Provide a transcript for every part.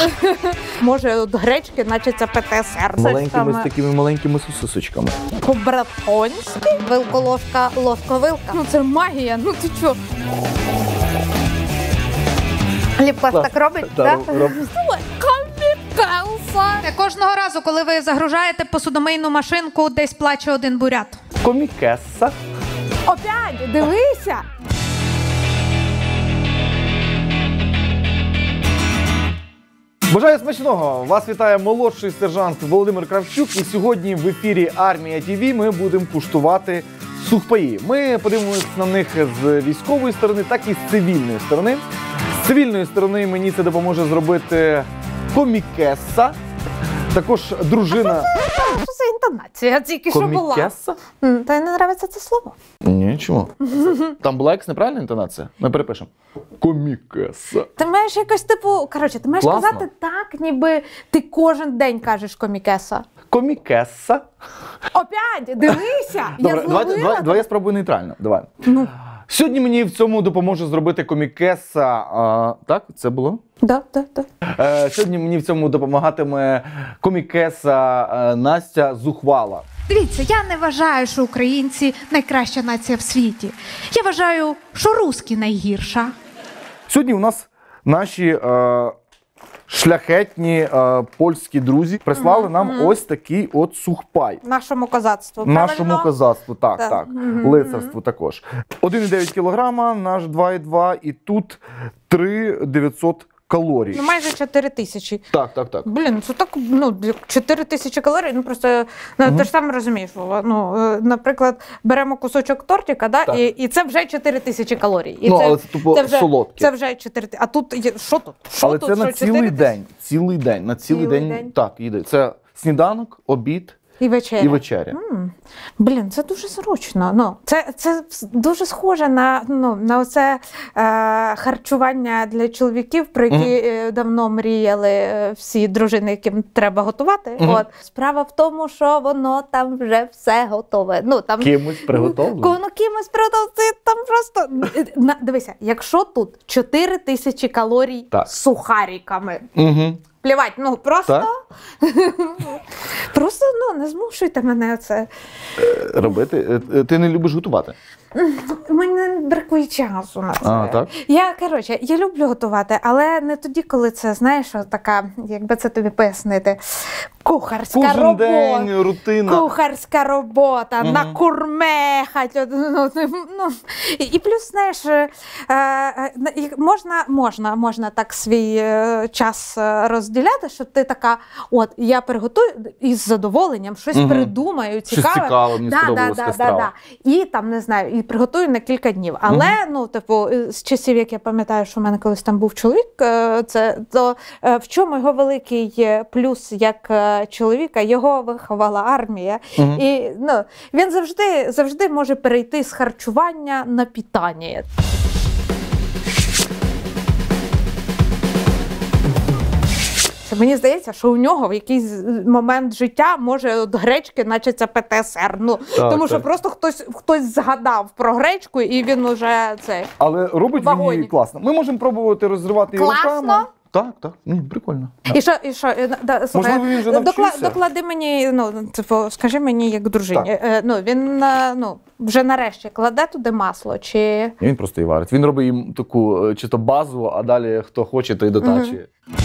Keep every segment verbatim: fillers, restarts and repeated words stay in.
Може, от гречки, наче це Пе Те Ес Ер. Маленькими, з такими маленькими сосисочками. По-братонськи. Вилко-ложка, ложка-вилка. Ну це магія, ну ти чо? Ліпка так робить, так? Кожного разу, коли ви загружаєте посудомийну машинку, десь плаче один бурят. Комікеса. Опять, дивися! Бажаю смачного! Вас вітає молодший сержант Володимир Кравчук. І сьогодні в ефірі Армія Ті Ві ми будемо куштувати сухпаї. Ми подивимося на них з військової сторони, так і з цивільної сторони. З цивільної сторони мені це допоможе зробити комікеса. Також дружина... Що за інтонація? Тільки що була. Комікеса? Та не подобається це слово. Ні, чому? Там була якась неправильна інтонація? Ми перепишемо. Комікеса. Ти маєш якось типу, коротше, ти маєш Класно. казати так, ніби ти кожен день кажеш комікеса. Комікеса. Опять, дивися! Добре, я давай, зловила. давай, давай я спробую нейтрально. Давай. Ну. Сьогодні мені в цьому допоможе зробити комікеса. А, так, це було? Да, да, да. Е, сьогодні мені в цьому допомагатиме комікеса е, Настя Зухвала. Дивіться, я не вважаю, що українці найкраща нація в світі. Я вважаю, що русські найгірша. Сьогодні у нас наші е, шляхетні е, польські друзі прислали Мгм, нам мгм. ось такий от сухпай. Нашому козацтву, Нашому правильно? козацтву, так, Так. так. Мгм. Лицарству також. один і дев'ять кілограма, наш два і два, і тут три тисячі дев'ятсот калорій. Ну, майже чотири тисячі. Так, так, так. Блін, це так, ну, чотири тисячі калорій, ну, просто, ну, Мгм. ти ж сам розумієш, Вова, ну, е, наприклад, беремо кусочок тортика, да, Так. і, і це вже чотири тисячі калорій. І Ну, це, але це тупо це вже, солодке. Це вже чотири тисячі. А тут, є- що тут? Що Але тут? це на Що, цілий чотири тисячі? день. Цілий день. На цілий, Цілий день, день? Так, їде. Це сніданок, обід І вечеря. і вечеря. М, Блін, це дуже зручно. Ну, це, це дуже схоже на, ну, на оце е, харчування для чоловіків, про які Мгм. е, давно мріяли е, всі дружини, яким треба готувати. Мгм. От. Справа в тому, що воно там вже все готове. Ну, там, Кимось приготовлено. Воно кимось приготовлено. Це там просто... На, дивися, якщо тут чотири тисячі калорій Так. з сухариками, Угу. плівать, ну просто... Так. Просто, ну, не змушуйте мене це. Робити. Е, Ти не любиш готувати? У мене бракує часу на це. А, так? Я, коротше, я люблю готувати, але не тоді, коли це, знаєш, така, як би це тобі пояснити, кухарська Кожен робота. день, рутина. Кухарська робота, Мгм. накурмехать. Ну, ну, і, і плюс, знаєш, е, е, і можна, можна, можна так свій е, час е, розділяти, що ти така, от, я приготую і з задоволенням щось Мгм. придумаю, Щось цікаве. цікаве, мені сподобалась така страва. І там, не знаю, і приготую на кілька днів. Але, ну, типу, з часів, як я пам'ятаю, що в мене колись там був чоловік, е, це, то е, в чому його великий е, плюс як е, чоловіка, його виховала армія. Мгм. І, ну, він завжди, завжди може перейти з харчування на питання. Мені здається, що у нього в якийсь момент життя може от гречки, наче це Пе Те Ес Ер. Ну, Так, тому що так. просто хтось, хтось згадав про гречку, і він уже це. Але робить він її Вагоні. класно. Ми можемо пробувати розривати її Класно? руками. Так, так. Ні, прикольно. І що, і що, е, да, слухай, Можливо, він вже докла- навчився? доклади мені, ну, типу, скажи мені як дружині, Так. е, ну, він, е, ну, вже нарешті кладе туди масло, чи... І він просто її варить. Він робить їм таку е, чисто базову, а далі хто хоче, той дотачує.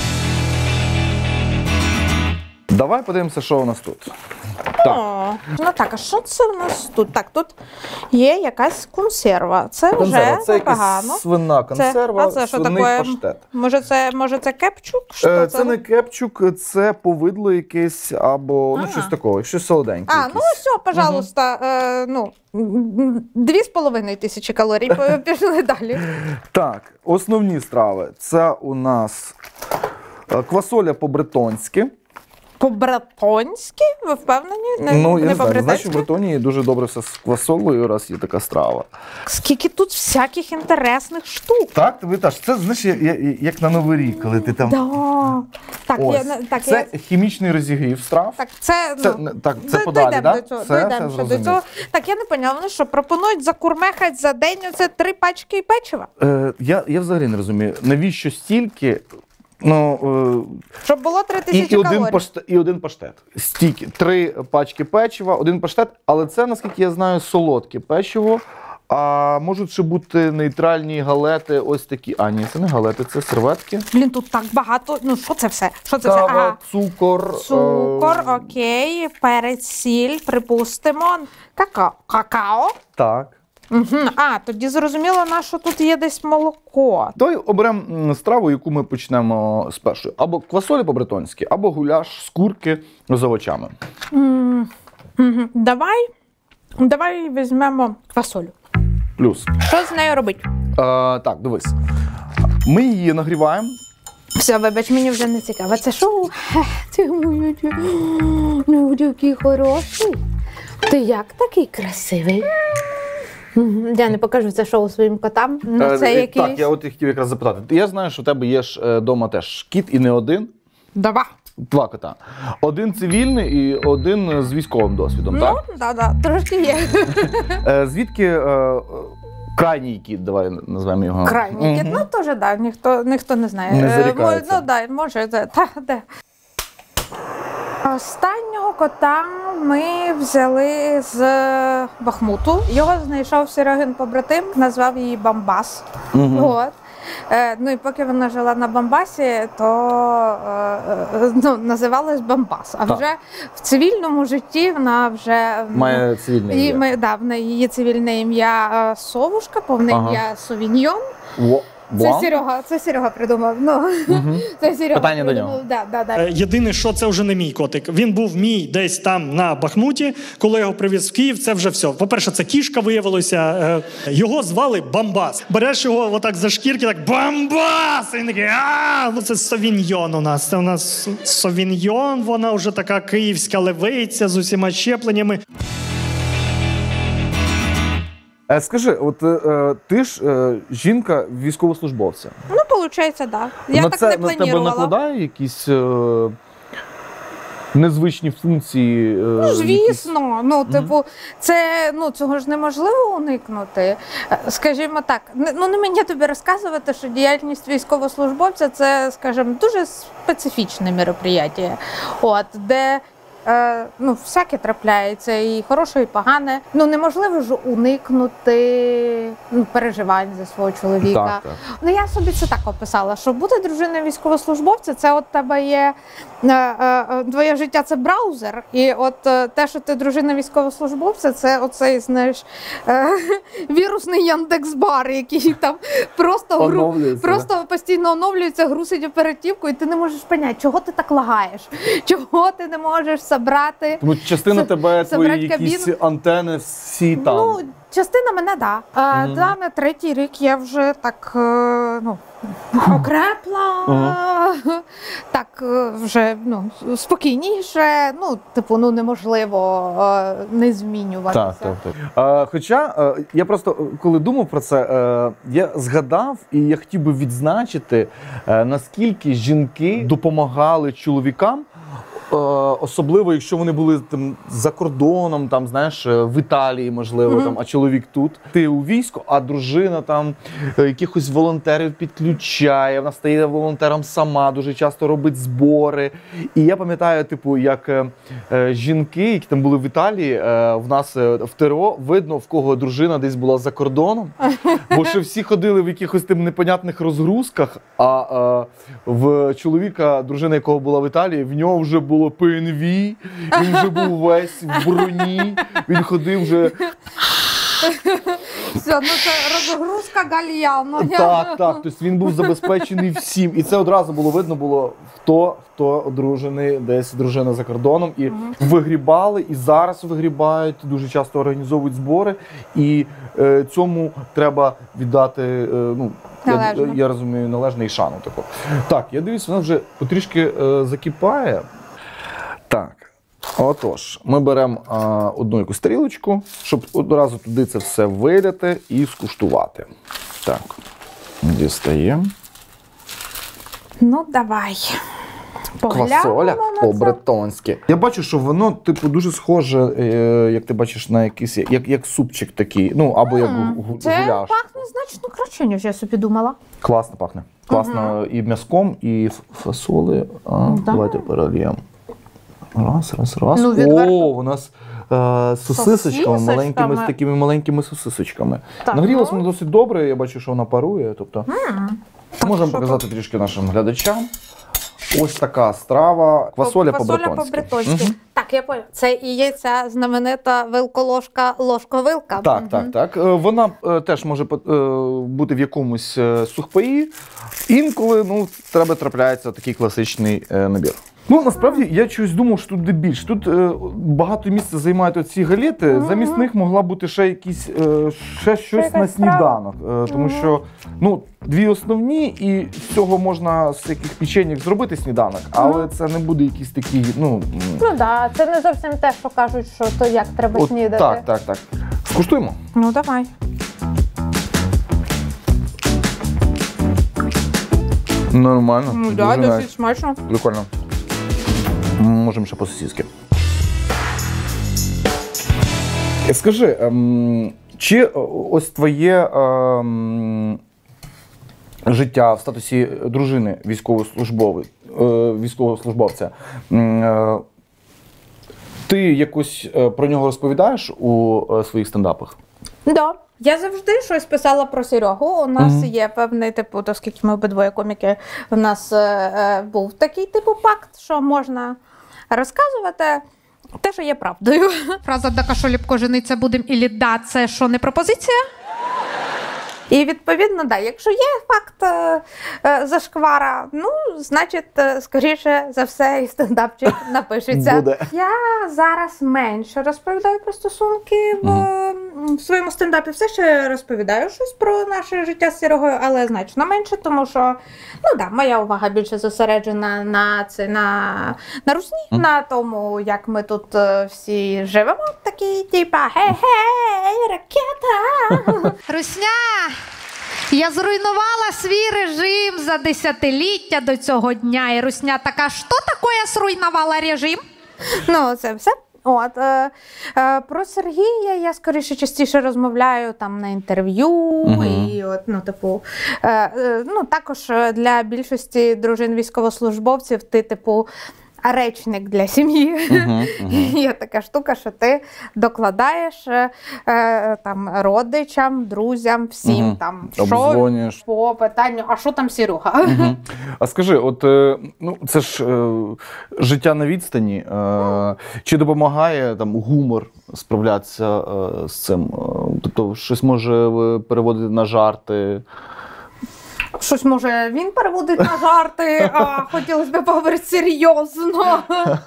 Давай подивимося, що у нас тут. Так. О, ну так, а що це у нас тут? Так, тут є якась консерва. Це Консерва. вже Це непогано. якась свина консерва, а це що свиний таке? паштет. Може це, може це кепчук? Що Е, Це не кепчук, це повидло якесь або ну, А. щось такого, щось солоденьке. А, якесь. ну все, пожалуйста, е, ну, дві з половиною тисячі калорій, П- пішли далі. Так, основні страви. Це у нас е, квасоля по-бретонськи. По-братонськи? Ви впевнені? Не, Ну, я не не знаю, значить, в по-братонськи? Бретонії дуже добре все з квасолою, раз є така страва. Скільки тут всяких інтересних штук. Так, тобі теж. Це, знаєш, я- я- як на Новий рік, коли ти там... Да. Так, Ось. я, не- так, Це я, хімічний розігрів страв. так, це, Це, ну, не- так, це Д- подалі, дійдемо да? до цього, Це, дійдемо це ще до зрозумів. цього. Так, я не поняла, вони що, пропонують закурмехать за день оце три пачки печива? Е, я, я взагалі не розумію, навіщо стільки Ну, е, Щоб було три і, тисячі і, один калорій. паштет, і один паштет. Стільки. Три пачки печива, один паштет. Але це, наскільки я знаю, солодке печиво. А можуть ще бути нейтральні галети, ось такі. А, ні, це не галети, це серветки. Блін, тут так багато. Ну, що це все? Що це все? Кава, Ага. цукор. Цукор, е, окей, перець, сіль, припустимо. Какао. Какао? Так. Угу. А, тоді зрозуміло, на що тут є десь молоко. Давай оберемо страву, яку ми почнемо з першої. Або квасолі по-бретонськи, або гуляш з курки з овочами. М, мгм. Давай, давай візьмемо квасолю. Плюс. Що з нею робити? Е, так, дивись. Ми її нагріваємо. Все, вибач, мені вже не цікаво. Це що? Ти моя, ну такий хороший. Ти як такий красивий? Мгм. Я не покажу це шоу своїм котам. Ну, це Е, якийсь... Так, я от хотів якраз запитати. Я знаю, що в тебе є ж вдома теж кіт і не один. Давай. Два кота. Один цивільний і один з військовим досвідом, Ну, так? да-да, трошки є. Е, звідки е, крайній кіт, давай назвемо його. Крайній кіт, Мгм. ну теж, да, ніхто, ніхто не знає. Не Е, зарікається. мо- Ну, да, може, да, та, де. Останнього кота ми взяли з Бахмуту. Його знайшов Серегин побратим, назвав її Бамбас. Мгм. От. Е, ну і поки вона жила на Бамбасі, то е, е, ну, називалась Бамбас. А Так. вже в цивільному житті вона вже Має цивільне її, ім'я. ми, да, в неї її цивільне ім'я е, Совушка, повне Ага. ім'я Совіньйон. Во- Це Блан? Серега, це Серега придумав. Ну, Мгм. це Серега Питання до придумав. нього. Да, да, да. Е, Єдине, що це вже не мій котик. Він був мій десь там на Бахмуті, коли я його привіз в Київ. Це вже все. По-перше, це кішка виявилося. Е, Його звали Бамбас. Береш його отак за шкірки, так Бамбас! І він такий, а ну це совіньйон у нас. Це у нас совіньйон. Вона вже така київська левиця з усіма щепленнями. Е, Скажи, от е, ти ж е, жінка військовослужбовця. Ну, виходить, так. Да. Я на так це не на тебе планувала. накладає якісь е, незвичні функції? Е, Ну, якісь? звісно, ну, типу, це, ну, цього ж неможливо уникнути. Е, Скажімо так, не- ну, не мені тобі розказувати, що діяльність військовослужбовця – це, скажімо, дуже специфічне мероприятие, от, де Е, ну, всяке трапляється, і хороше, і погане. Ну, неможливо ж уникнути ну, переживань за свого чоловіка. Так, так. Ну, я собі це так описала, що бути дружиною військовослужбовця, це от тебе є, е, е, твоє життя – це браузер, і от е, те, що ти дружина військовослужбовця, це оцей, знаєш, е, вірусний Яндекс.Бар, який там просто, гру, Оновлюється, просто постійно оновлюється, грусить оперативку, і ти не можеш поняти, чого ти так лагаєш, чого ти не можеш забрати. Тому частина С- тебе, твої забрати якісь кабіну. антени всі там. Ну, частина мене, да. А, Мгм. да, на третій рік я вже так, е, ну, окрепла, так е, вже, ну, спокійніше, ну, типу, ну, неможливо е, не змінюватися. Так, так, так. Е, хоча е, я просто е, коли думав про це, е, я згадав і я хотів би відзначити, е, наскільки жінки допомагали чоловікам. Е, Особливо, якщо вони були там за кордоном, там знаєш, е, в Італії, можливо, Мгм. там, а чоловік тут. Ти у війську, а дружина там е, якихось волонтерів підключає. Вона стає волонтером сама, дуже часто робить збори. І я пам'ятаю, типу, як е, е, жінки, які там були в Італії, е, в нас е, в ТРО видно, в кого дружина десь була за кордоном, бо ще всі ходили в якихось тим непонятних розгрузках. А е, в чоловіка, дружина якого була в Італії, в нього вже було пе ен ві, він вже був весь в броні, він ходив вже. Все, ну це розгрузка гальяно. Так, так. Тобто він був забезпечений всім. І це одразу було видно було, хто, хто одружений, десь дружина за кордоном. І вигрібали, і зараз вигрібають, дуже часто організовують збори. І е, цьому треба віддати, е, ну, я, Належно. я розумію, належний шану таку. Так, я дивлюсь, вона вже потрішки е, закипає. Так. Отож, ми беремо а, одну якусь тарілочку, щоб одразу туди це все виляти і скуштувати. Так, дістаємо. Ну, давай. Квасоля Поглянемо на це. по-бретонськи. Я бачу, що воно, типу, дуже схоже, е, як ти бачиш, на якийсь, як, як супчик такий, ну, або як гу- гу- Це гуляш. пахне значно краще, ніж я собі думала. Класно пахне. Класно угу. і м'язком, і фасоли. А, да. Давайте перельємо. Раз, раз, раз. Ну, відверто... О, у нас е, сосисочками, маленькими, з такими маленькими сосисочками. Нагрілась вона досить добре, я бачу, що вона парує. Тобто, mm. можемо показати то? трішки нашим глядачам. Ось така страва. Квасоля по-бретонськи. Угу. Так, я поняла. Це і є ця знаменита вилколожка, ложка-вилка. Так, угу. так, так. Вона теж може бути в якомусь сухпаї. Інколи, ну, треба трапляється такий класичний набір. Ну, насправді, я чогось думав, що тут де більше. Тут е, багато місця займають оці галети, mm-hmm. замість них могла бути ще якісь, е, ще щось на сніданок. Е, тому mm-hmm. що, ну, дві основні, і з цього можна з яких печеньок зробити сніданок, але mm-hmm. це не буде якийсь такий, ну... Ну, так, да, це не зовсім те, що кажуть, що то як треба От, снідати. Так, так, так. Скуштуємо? Ну, давай. Нормально. Ну, так, да, досить смачно. Прикольно. Можемо ще по-сусідськи. Скажи, ем, чи ось твоє ем, життя в статусі дружини військовослужбовця, е, військовослужбовця, е, ти якось про нього розповідаєш у е, своїх стендапах? Так. Да. Я завжди щось писала про Серегу. У нас mm-hmm. є певний, типу, оскільки ми обидвоє коміки, у нас е, був такий типу пакт, що можна розказувати те, що є правдою. Фраза «Дака, що ліпко жениться будем» ілі «да» – це що, не пропозиція? І відповідно, да, якщо є факт е, е, зашквара, ну, значить, е, скоріше за все, і стендапчик напишеться. Буде. Я зараз менше розповідаю про стосунки в, mm. в своєму стендапі. Все ще розповідаю щось про наше життя з Серегою, але значно менше, тому що, ну да, моя увага більше зосереджена на це, на, на русні, mm. на тому, як ми тут е, всі живемо, такі, типа, гей-гей, ракета! Русня! Я зруйнувала свій режим за десятиліття до цього дня. І Русня така, що таке зруйнувала режим? Ну, це все. От, е, е, про Сергія я скоріше частіше розмовляю там на інтерв'ю. Uh-huh. І от, ну, типу, е, е, ну, також для більшості дружин військовослужбовців ти, типу, речник для сім'ї. Uh-huh, uh-huh. Є така штука, що ти докладаєш е, там, родичам, друзям, всім uh-huh. там, що по питанню, а що там Серега? Uh-huh. А скажи, от, ну, це ж е, життя на відстані. Е, uh-huh. Чи допомагає там гумор справлятися е, з цим? Тобто щось може переводити на жарти? Щось, може, він переводить на жарти, а хотілося б поговорити серйозно.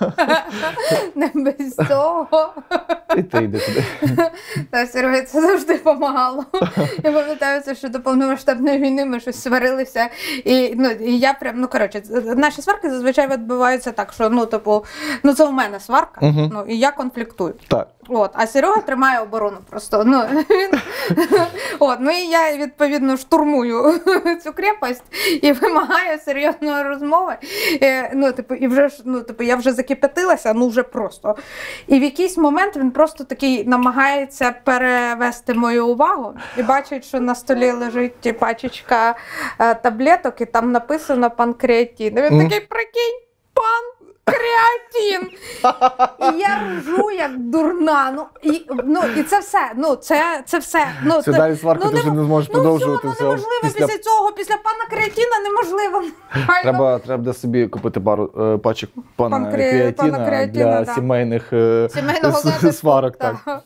Не без того. І ти йди туди. Так, Сергій, це завжди допомагало. Я пам'ятаю, що до повномасштабної війни ми щось сварилися. І, ну, і я прям, ну, коротше, наші сварки зазвичай відбуваються так, що, ну, типу, ну, це у мене сварка, угу. ну, і я конфліктую. Так. От, а Серега тримає оборону просто. Ну, він... От, ну і я, відповідно, штурмую цю крепость і вимагаю серйозної розмови. І, ну, типу, і вже, ну, типу, я вже закип'ятилася, ну вже просто. І в якийсь момент він просто такий намагається перевести мою увагу і бачить, що на столі лежить пачечка е, таблеток і там написано панкреатин. І він mm. такий, прикинь, пан. Креатин! І я ржу, як дурна. Ну, і, ну, і це все. Ну, це, це все. Ну, це далі сварку, ну, ти вже не зможеш ну, продовжувати. Ну, все, ну, неможливо після... після цього, після пана креатина неможливо. Треба, треба собі купити пару е, пачок пана, Пан кре... креатина, пана креатина для да. сімейних е, сварок. Так. Так.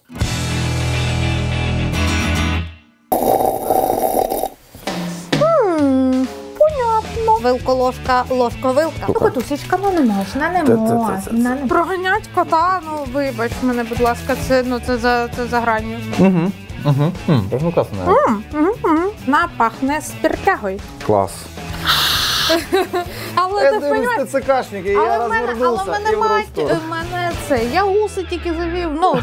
Вилко-ложка, ложко-вилка. Ну, котусічка, ну не можна, не це, можна. Це, це, це, це. Проганять кота, ну вибач мене, будь ласка, це, ну, це, за, це за гранню. Угу, угу, угу. Класно. Угу, угу. На, пахне спиртягою. Клас. Але я ти дивлюсь ТЦКшники, і я розвернувся. Але мене мать, мене це, я уси тільки завів, ну.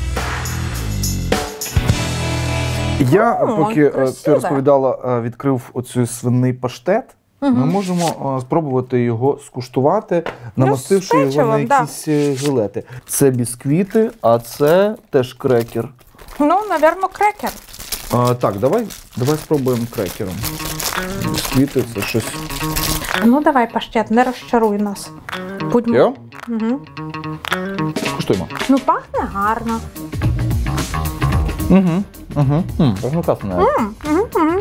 Я, О, поки красиве. Ти розповідала, відкрив оцю свиний паштет. Угу. Ми можемо спробувати його скуштувати, намастивши ну, його на якісь да. жилети. Це бісквіти, а це теж крекер. Ну, напевно, крекер. А, так, давай Давай спробуємо крекером. Бісквіти – це щось... Ну давай, паштет, не розчаруй нас. Будьмо. Йо? Угу. Куштуємо. Ну пахне гарно. Угу, угу. Пахне класно навіть. Угу, угу.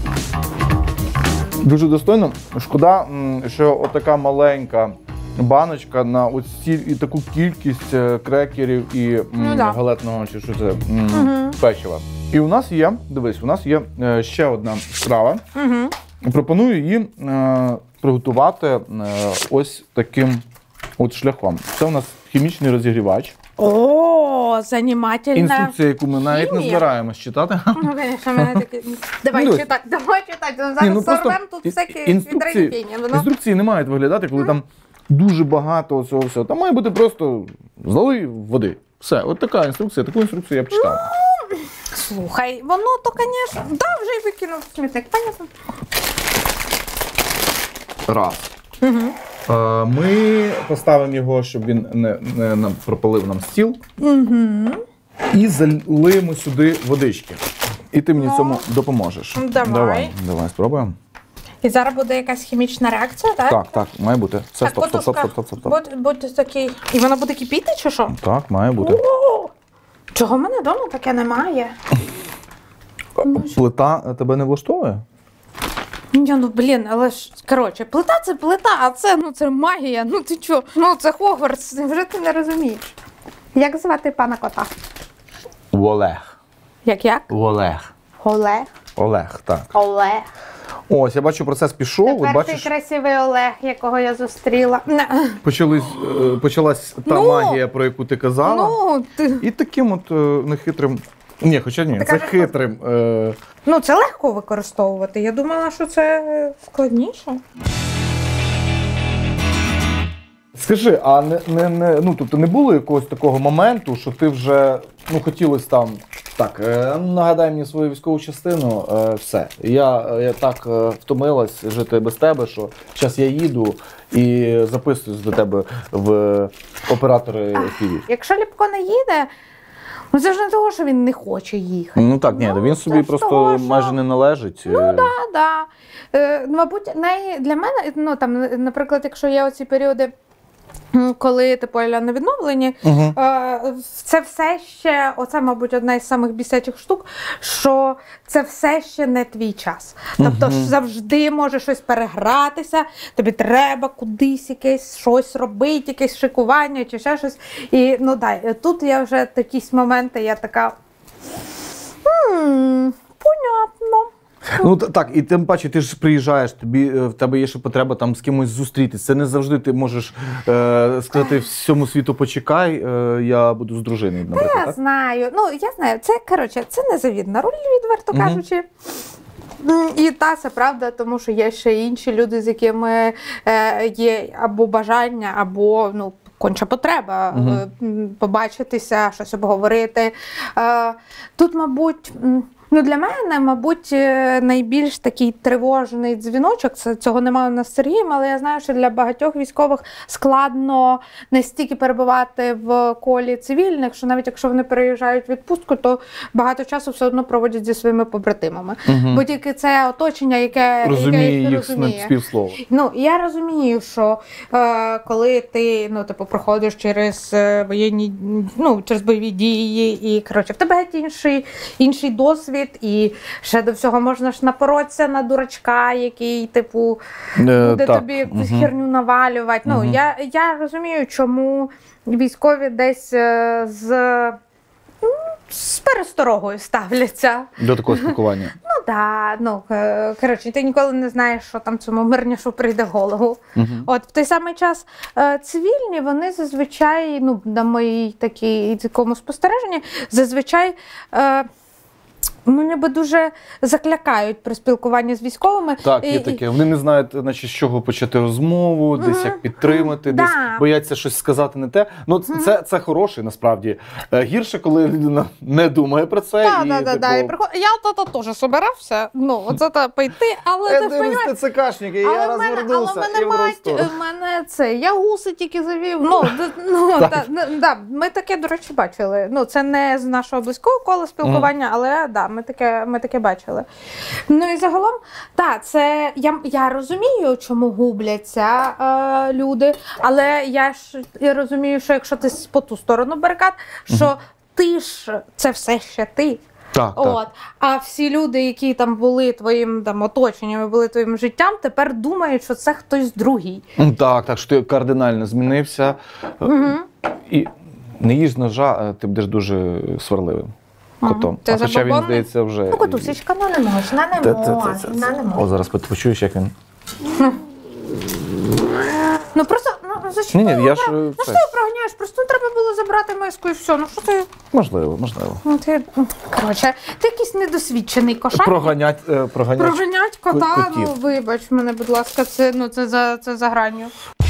Дуже достойно. Шкода, м, що отака маленька баночка на ось ці- і таку кількість е, крекерів і м, Ну да. галетного, чи що це, м, Мгм. печива. І у нас є, дивись, у нас є е, ще одна страва. Угу. Пропоную її е, приготувати е, ось таким от шляхом. Це у нас хімічний розігрівач. О, занімательна. Інструкція, яку ми навіть не хімія. збираємось читати. Ну, конечно, мене такі... Давай Ну, читай, давай читай. Зараз Ні, ну, просто сорвем тут і- всякі інструкції- відрахіння. Воно... Інструкції не мають виглядати, коли там дуже багато цього всього. Там має бути просто злили води. Все, от така інструкція, таку інструкцію я б читав. Слухай, воно то, звісно, да, вже й викинув в смітник, понятно. Раз. Е, Ми поставимо його, щоб він не, не нам пропалив нам стіл. Угу. І залиємо сюди водички. І ти мені в цьому допоможеш. Давай. Давай, давай спробуємо. І зараз буде якась хімічна реакція, так? Так, так, має бути. Все, Так, стоп, стоп, стоп, потушка, стоп, стоп, стоп. Будь, будь такий. І воно буде кипіти чи що? Так, має бути. О, чого в мене вдома таке немає? Плита тебе не влаштовує? Ні, ну блін, але ж, коротше, плита це плита, а це, ну, це магія. Ну ти чо? Ну це Хогвартс, вже ти не розумієш. Як звати пана кота? Олег. Як як? Олег. Олег. Олег, так. Олег. Ось, я бачу, процес пішов. От Тепер бачиш, ти красивий Олег, якого я зустріла. Не. почались, е, почалась та Ну, магія, про яку ти казала. Ну, ти... І таким от е, нехитрим. Ні, хоча ні, Ти це кажеш, хитрим. Е, ну, це легко використовувати. Я думала, що це складніше. Скажи, а не, не, не, ну, тобто не було якогось такого моменту, що ти вже ну, хотілося там, так, е, нагадай мені свою військову частину, е, все. Я, я так е, втомилась жити без тебе, що зараз я їду і записуюсь до тебе в оператори ефірів. Якщо Ліпко не їде, ну це ж не того, що він не хоче їхати. Ну так, ні, Ну, він це собі ж просто того, що- майже не належить. Ну, да, да. Е, мабуть, най... для мене, ну там, наприклад, якщо є оці періоди, м, коли типу я на відновленні, Угу. е, це все ще, оце, мабуть, одна із самих бісячих штук, що це все ще не твій час. Тобто Мгм. завжди може щось перегратися, тобі треба кудись якесь щось робити, якесь шикування чи ще щось. І ну дай, тут я вже якісь моменти, я така. Хм, понятно. Ну т- так, і тим паче, ти ж приїжджаєш, тобі е, в тебе є ще потреба там з кимось зустрітися. Це не завжди ти можеш е, сказати всьому світу почекай, е, я буду з дружиною, наприклад. Я Так? знаю. Ну, я знаю, це, коротше, це незавідна роль, відверто Мгм. кажучи. М, І та, це правда, тому що є ще інші люди, з якими е, є або бажання, або, ну, конча потреба Мгм. е, м, побачитися, щось обговорити. Е, Тут, мабуть, м, ну, для мене, мабуть, е, найбільш такий тривожний дзвіночок, це цього немає у нас з Сергієм, але я знаю, що для багатьох військових складно не стільки перебувати в колі цивільних, що навіть якщо вони переїжджають в відпустку, то багато часу все одно проводять зі своїми побратимами. Мгм. Бо тільки це оточення, яке, Розуміє яке їх їх розуміє. співслова. Ну, я розумію, що е, коли ти, ну, типу, проходиш через е, воєнні, ну, через бойові дії, і, коротше, в тебе геть інший, інший досвід, і ще до всього можна ж напоротися на дурачка, який, типу, Е, буде так. тобі якусь Мгм. херню навалювати. Ну, Мгм. я, я розумію, чому військові десь е, з, ну, з пересторогою ставляться. До такого спілкування. Ну да, ну е, коротше, ти ніколи не знаєш, що там цьому мирнішу прийде в голову. Мгм. От в той самий час е, цивільні, вони зазвичай, ну на моїй такій такому спостереженні, зазвичай. Е, Ну, ніби дуже заклякають при спілкуванні з військовими. Так, І- є і- таке. Вони не знають, наче, з чого почати розмову, десь Мгм. як підтримати, Да. десь бояться щось сказати не те. Ну, це, це, це хороше, насправді. Е, Гірше, коли людина не думає про це. Так, і, так, так, так. типу, Я то теж собирався, ну, оце та пойти, але Я ти ж дивлюсь розумієш, ТЦКшники, і я але в мене, але розвернувся в мене і в мать, Ростов. в мене це, я гуси тільки завів. Ну, д- ну та, н- да, ми таке, до речі, бачили. Ну, це не з нашого близького кола спілкування, але да, ми таке, ми таке бачили. Ну і загалом, так, це я, я розумію, чому губляться е, люди, але я ж я розумію, що якщо ти по ту сторону барикад, що ти ж це все ще ти. Так, От. так. А всі люди, які там були твоїм там, оточенням, були твоїм життям, тепер думають, що це хтось другий. Так, так, що ти кардинально змінився. Угу. І не їж ножа, ти будеш дуже сварливим котом. Ти А хоча він, забобонний? здається, вже... Ну, котусечка, ну не можна, не Та- та- та- можна, та- не О, можна. зараз почуєш, як він... Ну просто, ну зачем? Ні, ні, я ж... Ну це- що ти проганяєш? Просто треба було забрати миску і все. Ну що ти? Можливо, можливо. Ну ти, коротше, ти якийсь недосвідчений кошак. Проганять, е, проганять. Проганять кота, ко- котів. ну вибач мене, будь ласка, це, ну, це, за, це за гранню.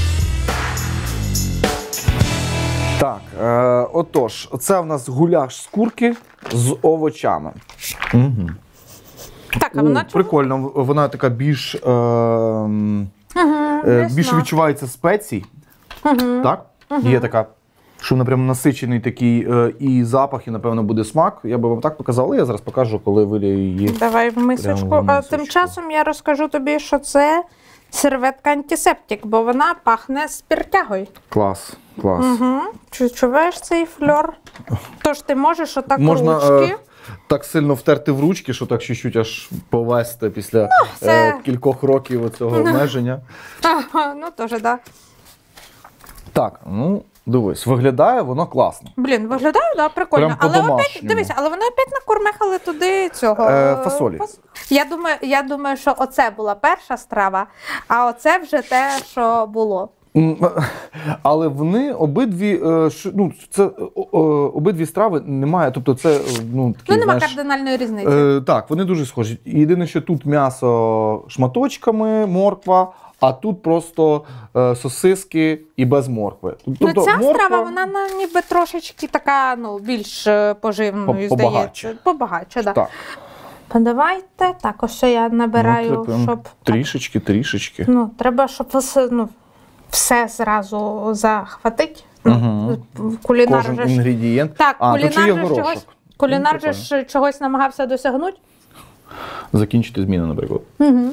Так, е, отож, це в нас гуляш з курки з овочами. Угу. Так, а вона чому? Прикольно, вона така більш, е, м, е, більш ясно. відчувається спецій. Так? Є така, що вона прям насичений такий е, і запах, і, напевно, буде смак. Я би вам так показав, але я зараз покажу, коли вилію її. Давай в мисочку. Прямо в А мисочку. тим часом я розкажу тобі, що це серветка антисептик, бо вона пахне спиртягою. Клас, клас. Угу. Чуваєш цей фльор? Тож ти можеш отак Можна ручки. е, так сильно втерти в ручки, що так чуть-чуть аж повести після це- е, кількох років цього обмеження. Ага, ну теж, да. Так, ну дивись, виглядає воно класно. Блін, виглядає, да, прикольно. Прям але опять, по-домашньому. дивися, але вони опять накормехали туди цього. Е, фасолі. фас- Я думаю, я думаю, що оце була перша страва, а оце вже те, що було. М, Але вони обидві, е, ш- ну, це, о- о, обидві страви немає, тобто це, е, ну, такі, Ну, нема знаєш, кардинальної різниці. е, так, вони дуже схожі. Єдине, що тут м'ясо шматочками, морква, а тут просто е, сосиски і без моркви. Тобто, Ну, ця морква- страва, вона на- ніби трошечки така, ну, більш е, поживною, По- побагатше. здається. Побагатше, да. Так. Давайте, так, ось я набираю, Ну, прям щоб... трішечки, трішечки. Ну, треба, щоб все, ну, все зразу захватить. Мгм. Ну, кулінар Кожен же ж... інгредієнт. Так, а, то чи є кулінар же ж горошок? чогось, кулінар же Ну, ж чогось намагався досягнути. Закінчити зміну, наприклад. Угу.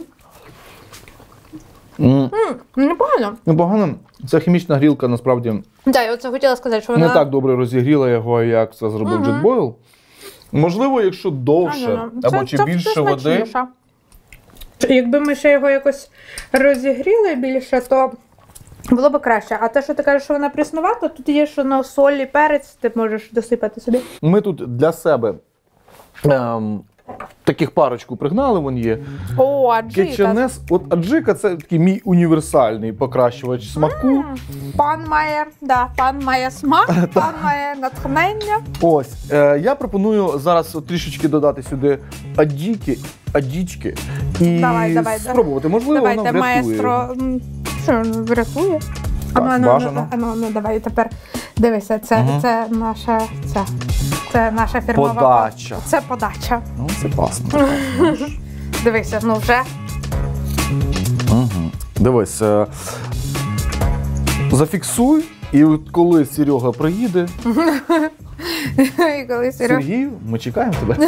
М, Непогано. Непогано. Ця хімічна грілка насправді Так, я оце хотіла сказати, що вона... не так добре розігріла його, як це зробив Мгм. Джет Бойл. Можливо, якщо довше, Це- або чи це- більше це води. смачніше. Якби ми ще його якось розігріли більше, то було б краще. А те, що ти кажеш, що вона пріснувата, тут є, що на соль і перець ти можеш досипати собі. Ми тут для себе ем, таких парочку пригнали, вон є. О, аджика. Кетченес. От аджика це такий мій універсальний покращувач смаку. Пан має, да, пан має смак, пан має натхнення. Ось. Е, я пропоную зараз от трішечки додати сюди аджіки, аджічки і Давай, давай, спробувати. Можливо, Давайте, вона врятує. маестро. м, Що, врятує? Так, Ану, ану, бажано. ану, ану, давай тепер дивися, це, Мгм. це наша, це, це наша фірмова Подача. Це подача. Ну, це класно. Дивися, ну вже. Угу. Дивись. Е, зафіксуй, і от коли Серега приїде, І коли Сереж... Сергію, ми чекаємо тебе.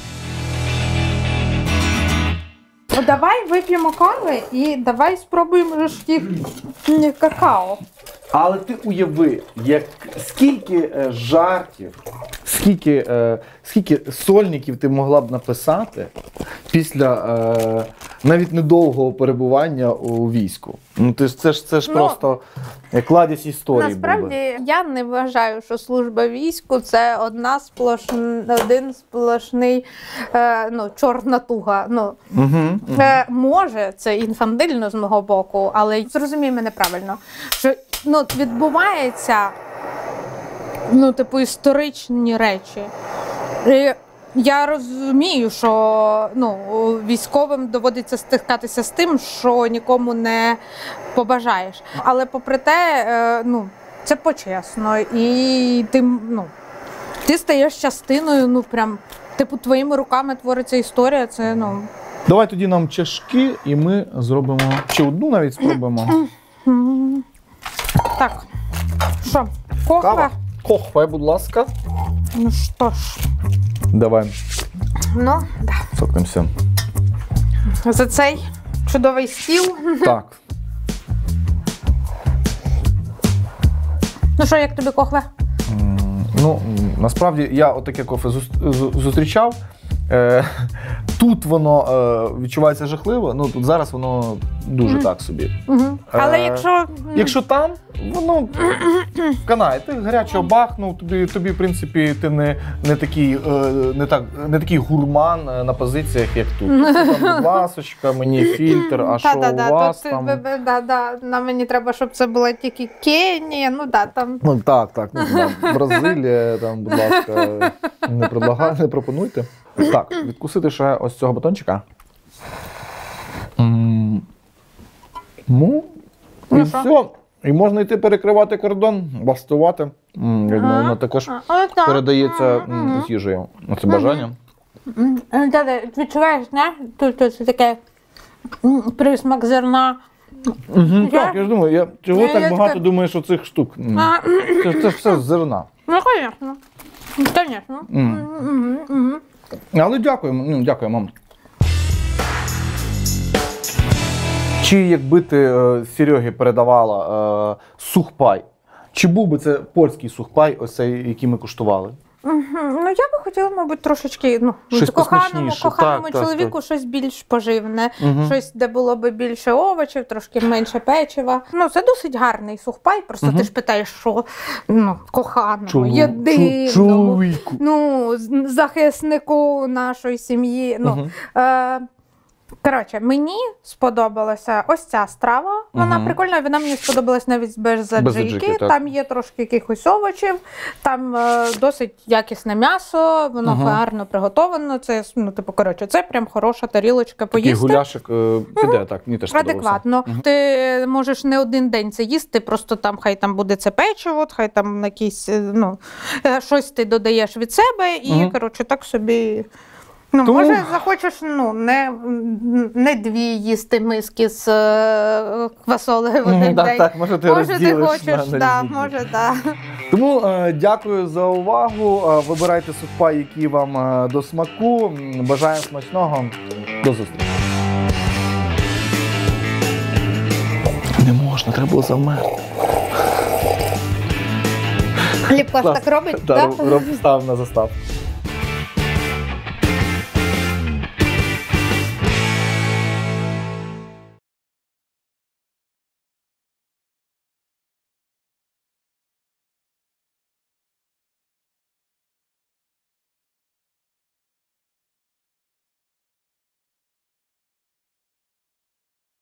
Ну, давай вип'ємо кави і давай спробуємо ж їх м, какао. Але ти уяви, як, скільки е, жартів, скільки, е, скільки сольників ти могла б написати після е, навіть недовгого перебування у війську. Ну, ти ж- це ж, це ж Ну, просто як кладязь історії. був би. Насправді я не вважаю, що служба війську це одна сплошн... один сплошний е, ну, чорна туга. Ну, Угу. е, може, це інфантильно з мого боку, але зрозумій мене правильно, що ну, відбувається ну, типу, історичні речі. І я розумію, що ну, військовим доводиться стикатися з тим, що нікому не побажаєш. Але попри те, е, ну, це почесно. І ти, ну, ти стаєш частиною, ну прям, типу, твоїми руками твориться історія. Це, ну. Давай тоді нам чашки, і ми зробимо ще одну навіть спробуємо. Так, що, кохве? Кава. Кохве, будь ласка. Ну що ж, Давай. ну, да. Сокнемося. За цей чудовий стіл. Так. Ну що, як тобі кохве? Ну, насправді, я отаке кофе зус- зу- зустрічав. Е, тут воно е, відчувається жахливо, ну тут зараз воно дуже Мгм. так собі. Угу. Але Е, якщо... Якщо там, воно канає, ти гарячого бахнув, тобі, тобі, в принципі, ти не, не, такий, е, не, так, не такий гурман е, на позиціях, як тут. Тут там, будь ласочка, мені фільтр, а що Да-да-да, у вас тут, там? бе- бе- да, да, на мені треба, щоб це була тільки Кенія, ну да, там... Ну так, так, ну, да, Бразилія, там, будь ласка, не, предлагай, не пропонуйте. Так, відкусити ще ось цього батончика. М, Ну, і Ну, що? все. І можна йти перекривати кордон, бастувати. М, Я думаю, воно також А, от так. передається Мгм, м, мгм. з їжею. Оце бажання. М, да, да, відчуваєш, не? Тут, тут це таке м, присмак зерна. Угу, Я- Так, я ж думаю, я чого Я- так я багато така- думаєш оцих штук? М, А, Це, це ж все з зерна. ну, звісно. Звісно. М. Мгм, мгм. Але дякуємо, ну, дякую, мам. Чи якби ти е, Серегі передавала е, сухпай, чи був би це польський сухпай, ось цей, який ми куштували? Мгм. Ну, я би хотіла, мабуть, трошечки, ну, Щось коханому, посмачніше. коханому Так, так, чоловіку так. щось більш поживне, Мгм. щось, де було би більше овочів, трошки менше печива. Ну, це досить гарний сухпай, просто Мгм. ти ж питаєш, що, ну, коханому, Чоло- єдиному, чу- чоловіку. ну, з- захиснику нашої сім'ї. Ну, Мгм. е, коротше, мені сподобалася ось ця страва. Вона Мгм. прикольна, вона мені сподобалась навіть без аджики, аджики. так. Там є трошки якихось овочів, там е, досить якісне м'ясо, воно Мгм. гарно приготовано. Це, ну, типу, коротше, це прям хороша тарілочка Такий поїсти. гуляшик е, піде, так, мені теж сподобався. Адекватно. Мгм. Ти можеш не один день це їсти, просто там хай там буде це печиво, хай там якісь, е, ну, е, щось ти додаєш від себе і, Мгм. коротше, так собі. Ну, Тому- може, захочеш, ну, не, не дві їсти миски з е, квасолею в один Мгм, Так, день. так, може ти Може, ти розділиш хочеш, на- на да, різні дні. може, да. Тому е, дякую за увагу. Е, вибирайте сухпай, який вам е, до смаку. М, Бажаємо смачного. До зустрічі. Не можна, треба було завмерти. Ліпко ж так робить, Та, так? роб- роб- став на заставку.